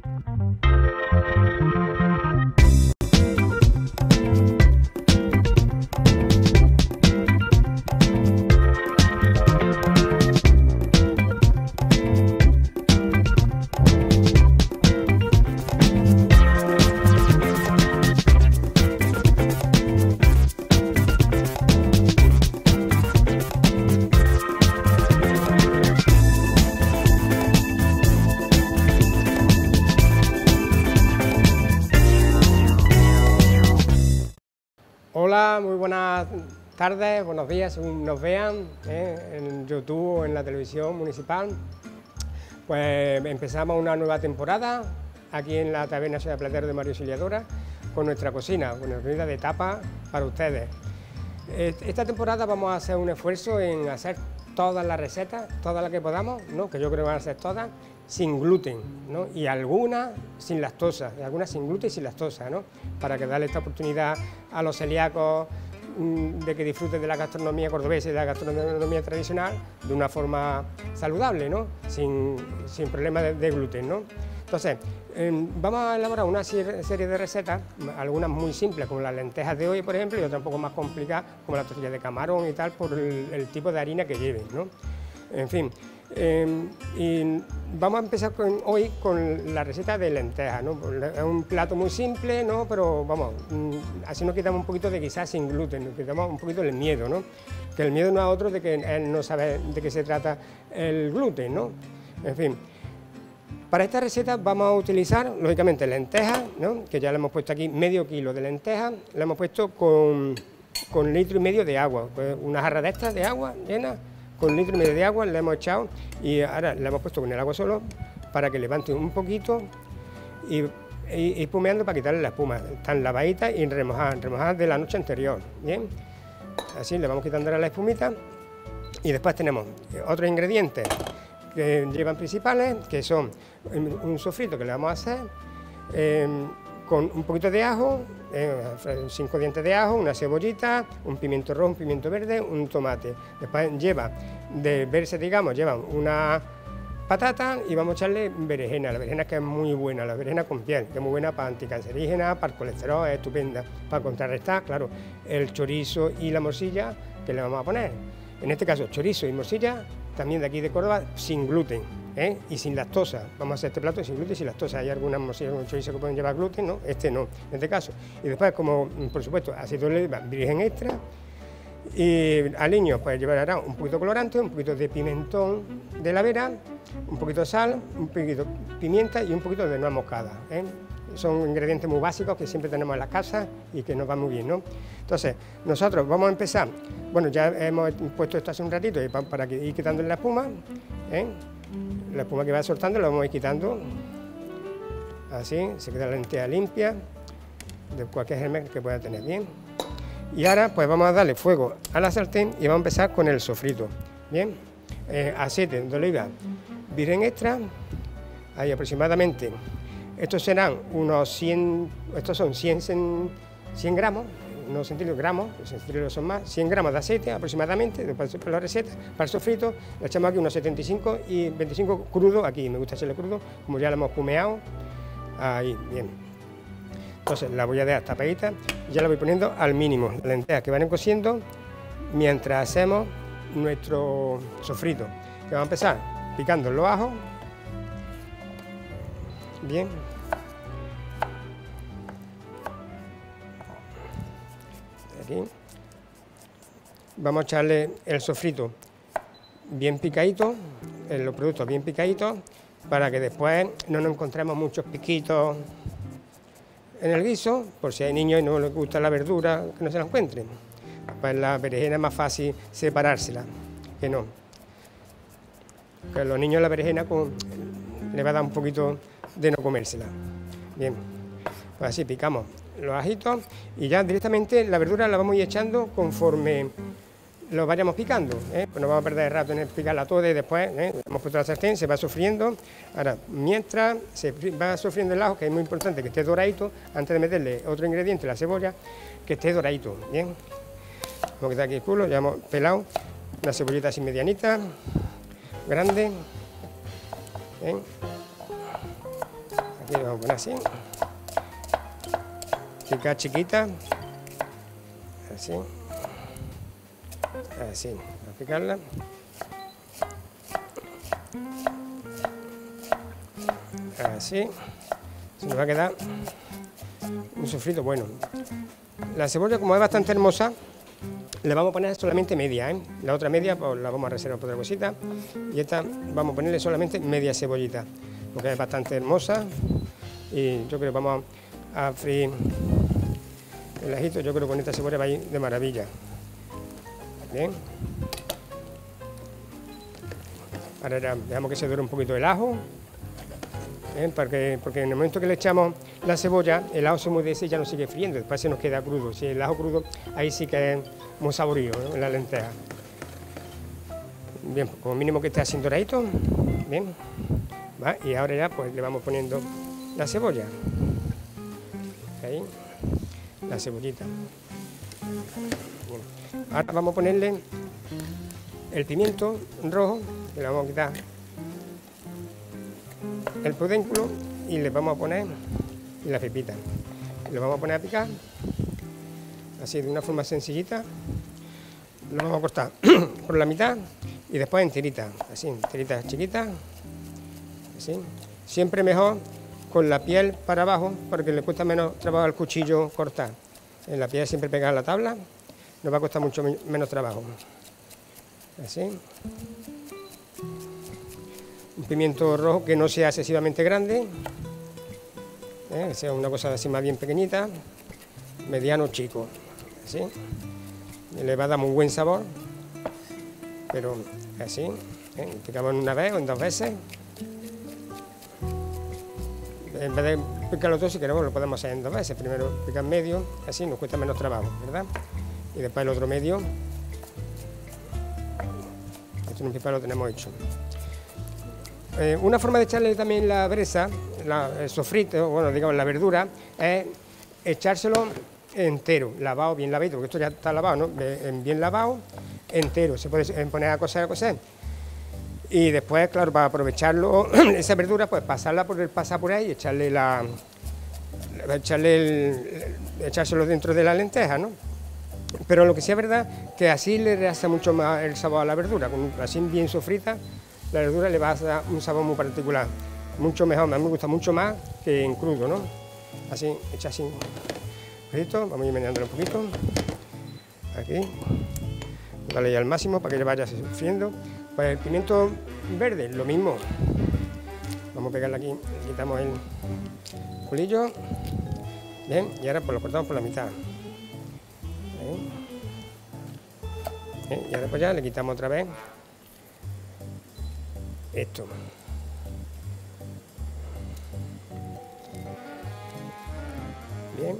Hola, muy buenas tardes, buenos días, según nos vean en YouTube o en la televisión municipal. Pues empezamos una nueva temporada aquí en la Taberna Ciudad Platero de María Auxiliadora con nuestra cocina, con nuestra comida de tapa para ustedes. Esta temporada vamos a hacer un esfuerzo en hacer todas las recetas, todas las que podamos, ¿no? Que yo creo que van a ser todas, sin gluten, ¿no? Y algunas sin lactosa, y algunas sin gluten y sin lactosa, ¿no? Para que darle esta oportunidad a los celíacos de que disfruten de la gastronomía cordobesa y de la gastronomía tradicional de una forma saludable, ¿no? Sin problemas de gluten, ¿no? Entonces, vamos a elaborar una serie de recetas, algunas muy simples, como las lentejas de hoy, por ejemplo, y otras un poco más complicadas, como la tortilla de camarón y tal, por el tipo de harina que lleven, ¿no? En fin, y vamos a empezar hoy con la receta de lentejas, ¿no? Es un plato muy simple, ¿no? Pero vamos, así nos quitamos un poquito de quizás sin gluten, nos quitamos un poquito el miedo, ¿no? Que el miedo no es otro de que él no sabe de qué se trata el gluten, ¿no? En fin. Para esta receta vamos a utilizar, lógicamente, lentejas, ¿no? Que ya le hemos puesto aquí medio kilo de lentejas, le hemos puesto con 1,5 litros de agua, pues una jarra de estas de agua llena, con 1,5 litros de agua le hemos echado y ahora le hemos puesto con el agua solo para que levante un poquito y espumeando para quitarle la espuma. Están lavaditas y remojadas de la noche anterior, ¿bien? Así le vamos quitando la espumita y después tenemos otros ingredientes que llevan principales, que son un sofrito que le vamos a hacer con un poquito de ajo, 5 dientes de ajo, una cebollita, un pimiento rojo, un pimiento verde, un tomate. Después lleva, de verse, digamos, lleva una patata y vamos a echarle berenjena. La berenjena que es muy buena, la berenjena con piel, que es muy buena para anticancerígena, para el colesterol, es estupenda. Para contrarrestar, claro, el chorizo y la morcilla que le vamos a poner. En este caso, chorizo y morcilla, también de aquí de Córdoba, sin gluten, y sin lactosa. Vamos a hacer este plato sin gluten y sin lactosa. Hay algunas morcillas con chorizo que pueden llevar gluten, ¿no? Este no, en este caso. Y después, como por supuesto, aceite de oliva virgen extra. Y aliños, pues llevará un poquito de colorante, un poquito de pimentón de la vera, un poquito de sal, un poquito de pimienta y un poquito de nuez moscada, Son ingredientes muy básicos que siempre tenemos en las casas y que nos van muy bien, ¿no? Entonces, nosotros vamos a empezar, bueno, ya hemos puesto esto hace un ratito y para ir quitándole la espuma, la espuma que va soltando la vamos a ir quitando, así, se queda la lenteja limpia de cualquier germen que pueda tener, bien. Y ahora pues vamos a darle fuego a la sartén y vamos a empezar con el sofrito, bien. Aceite de oliva virgen extra, ahí aproximadamente. Estos serán unos 100, estos son 100 gramos, no centímetros, gramos, los centímetros son más, 100 gramos de aceite aproximadamente, después de la receta, para el sofrito, le echamos aquí unos 75 y 25 crudo, aquí me gusta echarle crudo, como ya lo hemos humeado, ahí, bien. Entonces la voy a dejar tapadita, ya la voy poniendo al mínimo, las lentejas que van cociendo, mientras hacemos nuestro sofrito, que vamos a empezar picando los ajos, bien. Aquí. Vamos a echarle el sofrito bien picadito, los productos bien picaditos, para que después no nos encontremos muchos piquitos en el guiso, por si hay niños y no les gusta la verdura, que no se la encuentren. Pues la berenjena es más fácil separársela, que no. Que a los niños la berenjena le va a dar un poquito de no comérsela. Bien, pues así picamos los ajitos y ya directamente la verdura la vamos a ir echando conforme lo vayamos picando, Pues no vamos a perder el rato en picarla toda y después, hemos puesto la sartén, se va sofriendo. Ahora, mientras se va sofriendo el ajo, que es muy importante que esté doradito, antes de meterle otro ingrediente, la cebolla, que esté doradito, bien. Vamos a quitar aquí el culo, ya hemos pelado una cebollita así medianita, grande, bien. Aquí le vamos a poner así. Picar chiquita. Así. Así. Vamos a picarla. Así. Se nos va a quedar un sofrito bueno. La cebolla, como es bastante hermosa, le vamos a poner solamente media, ¿eh? La otra media pues la vamos a reservar por otra cosita. Y esta vamos a ponerle solamente media cebollita, porque es bastante hermosa. Y yo creo que vamos a freír el ajito. Yo creo que con esta cebolla va a ir de maravilla. Bien. Ahora ya dejamos que se dore un poquito el ajo. Porque en el momento que le echamos la cebolla, el ajo se humedece y ya no sigue friendo, después se nos queda crudo. Si el ajo crudo, ahí sí que es muy saborío, ¿no?, en la lenteja. Bien, como mínimo que esté así doradito. Bien. ¿Va? Y ahora ya pues le vamos poniendo la cebolla. Ahí, la cebollita. Bien. Ahora vamos a ponerle el pimiento rojo, que le vamos a quitar el pedúnculo y le vamos a poner la pepita. Le vamos a poner a picar, así de una forma sencillita. Lo vamos a cortar por la mitad y después en tiritas, así, en tiritas chiquitas, así. Siempre mejor con la piel para abajo, porque le cuesta menos trabajo al cuchillo cortar. En la piel siempre pegar a la tabla, nos va a costar mucho menos trabajo. Así. Un pimiento rojo que no sea excesivamente grande, que sea una cosa así más bien pequeñita, mediano chico, así. Le va a dar muy buen sabor, pero así, picamos una vez o en 2 veces. En vez de picarlo todo, si queremos, lo podemos hacer en 2 veces. Primero picar medio, así nos cuesta menos trabajo, ¿verdad? Y después el otro medio. Este principal lo tenemos hecho. Una forma de echarle también la bresa, el sofrito, bueno, digamos la verdura, es echárselo entero, lavado, bien lavado, porque esto ya está lavado, ¿no? Bien lavado, entero, se puede poner a cocer, y después, claro, para aprovecharlo, esa verdura, pues pasarla por el pasapuré y echárselo dentro de la lenteja, ¿no? Pero lo que sí es verdad, que así le realza mucho más el sabor a la verdura, así bien sofrita, la verdura le va a dar un sabor muy particular, mucho mejor, a mí me gusta mucho más que en crudo, ¿no? Así, hecha así, un poquito, vamos a ir meneándolo un poquito, aquí, dale ya al máximo para que le vaya sufriendo. Pues el pimiento verde, lo mismo, vamos a pegarle aquí, le quitamos el culillo, bien, y ahora pues lo cortamos por la mitad. Y ahora pues ya le quitamos otra vez esto. Bien.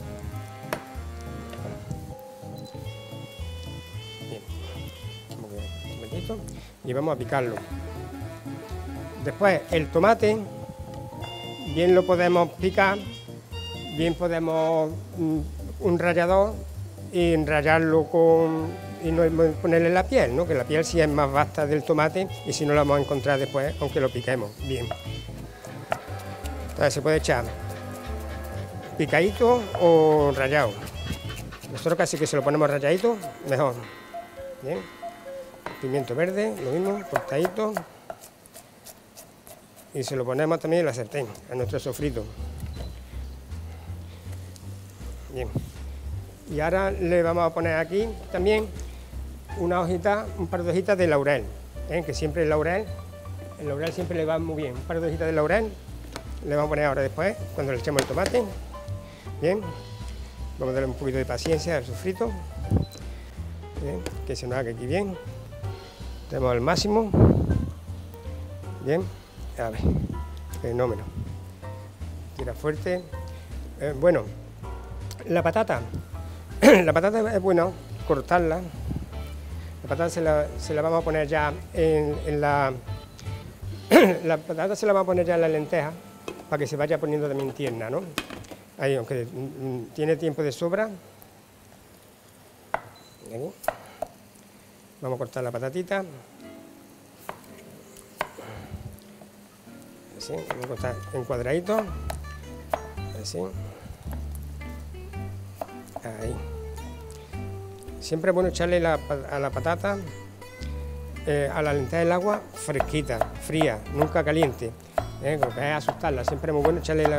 Bien. Un momentito. Y vamos a picarlo. Después el tomate, bien lo podemos picar, bien podemos un rallador y rallarlo y no ponerle la piel, ¿no? Que la piel sí es más vasta del tomate y si no la vamos a encontrar después, aunque lo piquemos bien. Entonces se puede echar picadito o rallado. Nosotros casi que se lo ponemos ralladito, mejor. Bien. Pimiento verde, lo mismo, cortadito. Y se lo ponemos también en la sartén, a nuestro sofrito. Bien. Y ahora le vamos a poner aquí también una hojita, un par de hojitas de laurel, que siempre el laurel siempre le va muy bien. Un par de hojitas de laurel le vamos a poner ahora después, cuando le echemos el tomate. Bien, vamos a darle un poquito de paciencia al sofrito, bien, que se nos haga aquí bien. Tenemos al máximo. Bien, a ver, fenómeno. Tira fuerte. Bueno, la patata es bueno cortarla. La patata se la vamos a poner ya en la patata se la vamos a poner ya en la lenteja para que se vaya poniendo también tierna, ¿no? Ahí, aunque tiene tiempo de sobra. Ahí. Vamos a cortar la patatita. Así, vamos a cortar en cuadraditos. Así. Ahí. Siempre es bueno echarle a la patata, a la lenteja del agua fresquita, fría, nunca caliente, porque es asustarla. Siempre es muy bueno echarle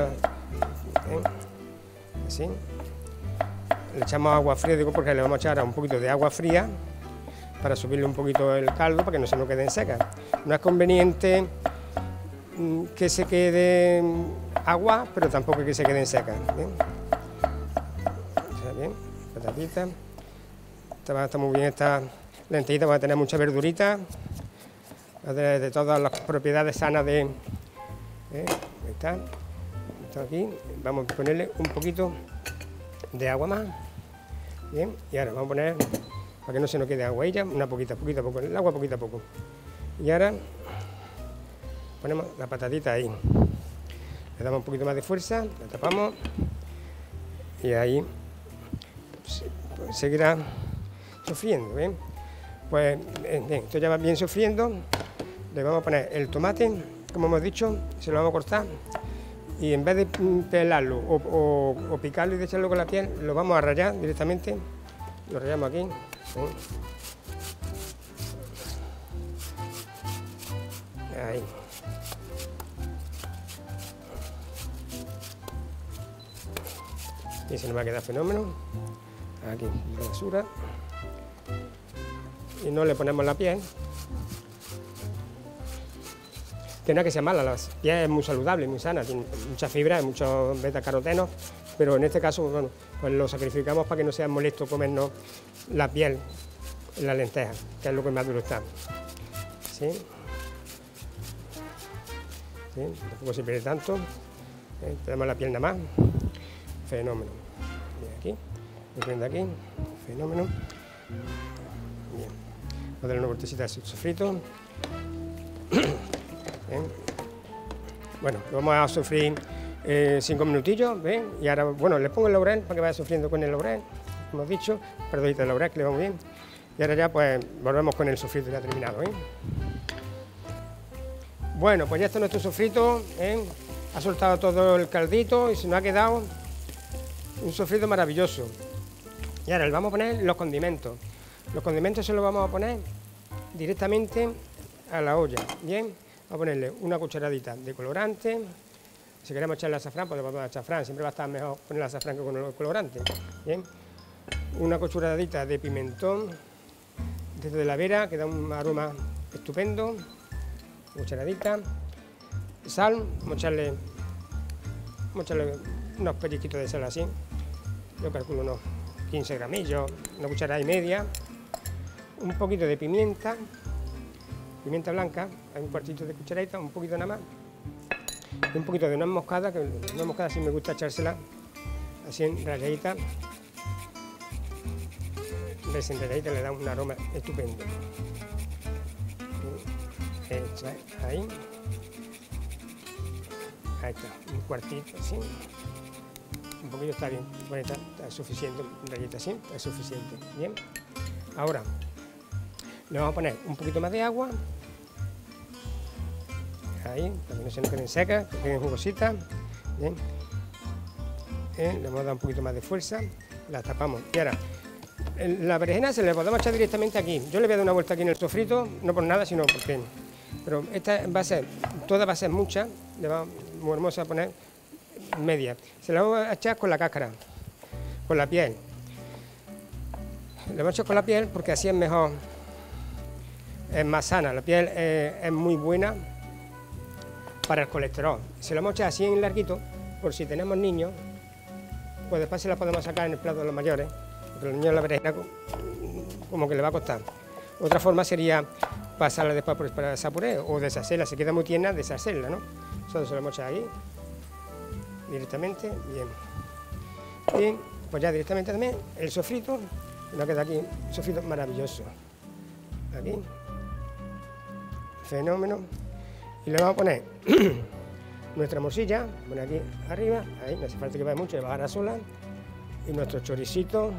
así. Le echamos agua fría, digo, porque le vamos a echar un poquito de agua fría para subirle un poquito el caldo para que no se nos queden secas. No es conveniente que se quede agua, pero tampoco que se queden secas. Bien, bien, patatita. Está muy bien esta lentejita, va a tener mucha verdurita, de todas las propiedades sanas de... Ahí está. Esto aquí. Vamos a ponerle un poquito de agua más. Bien, y ahora vamos a poner, para que no se nos quede agua, una poquito a poco, el agua poquito a poco. Y ahora ponemos la patatita ahí. Le damos un poquito más de fuerza, la tapamos y ahí seguirá sofriendo, ¿bien? Pues bien, esto ya va bien sofriendo. Le vamos a poner el tomate, como hemos dicho, se lo vamos a cortar y en vez de pelarlo o picarlo y echarlo con la piel, lo vamos a rallar directamente. Lo rallamos aquí. Ahí. Y se nos va a quedar fenómeno. Aquí, la basura. Y no le ponemos la piel. Que no es que sea mala, la piel es muy saludable, muy sana, tiene mucha fibra, muchos betacarotenos, pero en este caso, bueno, pues lo sacrificamos para que no sea molesto comernos la piel en la lenteja, que es lo que más duro está. ¿Sí? ¿Sí? Tampoco se pierde tanto. Tenemos la piel nada más. Fenómeno. Bien, aquí, lo prendo aquí, fenómeno. Bien. Vamos a darle una vueltecita de sofrito. Bien. Bueno, lo vamos a sofreír 5 minutillos, ¿ven? Y ahora, bueno, le pongo el laurel para que vaya sofriendo con el laurel, como hemos dicho, perdonita de laurel que le va muy bien. Y ahora ya pues volvemos con el sofrito ya terminado, ¿eh? Bueno, pues ya está nuestro sofrito, ¿eh? Ha soltado todo el caldito y se nos ha quedado un sofrito maravilloso. Y ahora le vamos a poner los condimentos. Los condimentos se los vamos a poner directamente a la olla, ¿bien? Vamos a ponerle una cucharadita de colorante. Si queremos echarle azafrán, podemos poner azafrán. Siempre va a estar mejor poner azafrán que con el colorante. Bien. Una cucharadita de pimentón de la vera, que da un aroma estupendo. Cucharadita. Sal, vamos a echarle unos pellizquitos de sal así. Yo calculo unos 15 gramillos, una cucharada y media. Un poquito de pimienta. Pimienta blanca, hay un cuartito de cucharadita, un poquito nada más, y un poquito de nuez moscada, que nuez moscada sí me gusta echársela así en ralladita, en ralladita le da un aroma estupendo. Ahí está, un cuartito así, un poquito está bien, bueno, está suficiente, en rayita así, es suficiente, bien. Ahora le vamos a poner un poquito más de agua, ahí, para que no se nos queden secas, que queden jugositas, bien. Le vamos a dar un poquito más de fuerza, la tapamos. Y ahora, la berenjena se le podemos echar directamente aquí. Yo le voy a dar una vuelta aquí en el sofrito, no por nada, sino porque... Pero esta va a ser, toda va a ser mucha, le vamos a poner media. Se la vamos a echar con la cáscara, con la piel. Le vamos a echar con la piel porque así es mejor. Es más sana, la piel es muy buena para el colesterol. Si la vamos a echar así en larguito, por si tenemos niños, pues después se la podemos sacar en el plato de los mayores, porque a los niños la berenjena como que le va a costar. Otra forma sería pasarla después para sapuré o deshacerla, si queda muy tierna, deshacerla, ¿no? Eso se lo vamos a echar ahí, directamente, bien. Bien, pues ya directamente también el sofrito, nos queda aquí un sofrito maravilloso. Aquí. Fenómeno. Y le vamos a poner nuestra morcilla, poner aquí arriba, ahí, no hace falta que vaya mucho, le va a bajar sola. Y nuestro choricito,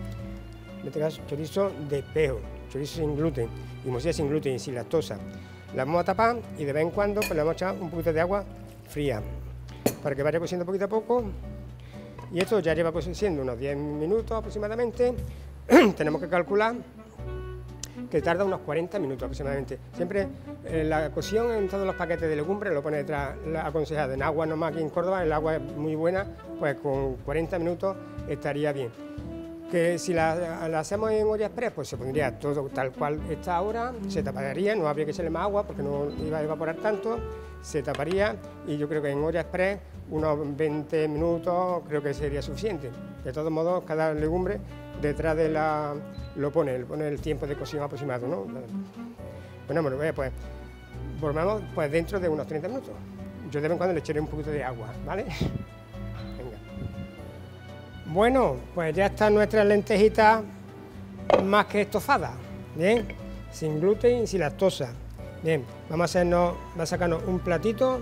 en este caso chorizo de espejo, chorizo sin gluten, y morcilla sin gluten y sin lactosa. La vamos a tapar y de vez en cuando pues, le vamos a echar un poquito de agua fría para que vaya cociendo poquito a poco. Y esto ya lleva cociendo unos 10 minutos aproximadamente. Tenemos que calcular que tarda unos 40 minutos aproximadamente. Siempre la cocción en todos los paquetes de legumbres lo pone detrás aconsejado. En agua nomás aquí en Córdoba, el agua es muy buena, pues con 40 minutos estaría bien. Que si la hacemos en olla express, pues se pondría todo tal cual está ahora, se taparía, no habría que echarle más agua porque no iba a evaporar tanto, se taparía y yo creo que en olla express unos 20 minutos creo que sería suficiente. De todos modos, cada legumbre detrás de lo pone el tiempo de cocción aproximado, ¿no? Bueno, pues volvemos pues dentro de unos 30 minutos. Yo de vez en cuando le echaré un poquito de agua, ¿vale? Venga. Bueno, pues ya están nuestras lentejitas más que estofadas, ¿bien? Sin gluten y sin lactosa. Bien, vamos a sacarnos un platito.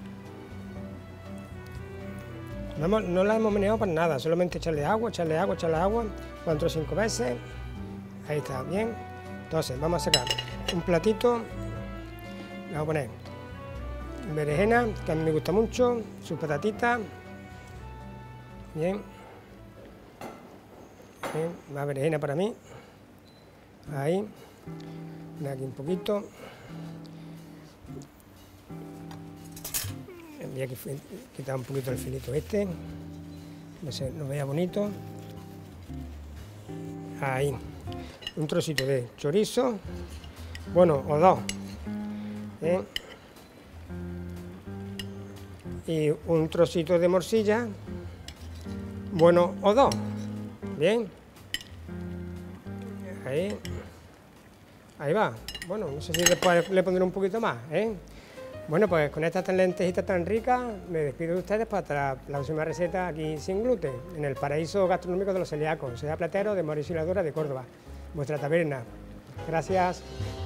No la hemos meneado para nada, solamente echarle agua, 4 o 5 veces. Ahí está, bien. Entonces, vamos a sacar un platito. Le vamos a poner berenjena, que a mí me gusta mucho, sus patatitas. Bien. Bien, más berenjena para mí. Ahí. Aquí un poquito. Voy a quitar un poquito el filito este, que nos vea bonito. Ahí, un trocito de chorizo, bueno, o dos. Y un trocito de morcilla, bueno, o dos. Bien. Ahí va. Bueno, no sé si después le pondré un poquito más, Bueno, pues con estas lentejitas tan ricas me despido de ustedes para la próxima receta aquí sin gluten, en el paraíso gastronómico de los celíacos, Sociedad Platero de Mauricio y Ladora de Córdoba, vuestra taberna. Gracias.